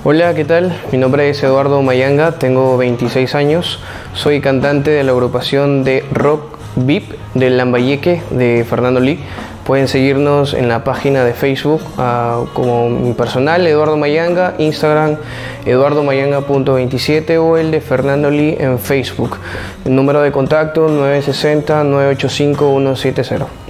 Hola, ¿qué tal? Mi nombre es Eduardo Mayanga, tengo 26 años, soy cantante de la agrupación de rock VIP del Lambayeque de Fernando Lee. Pueden seguirnos en la página de Facebook como mi personal, Eduardo Mayanga, Instagram, eduardomayanga.27 o el de Fernando Lee en Facebook. El número de contacto 960-985-170.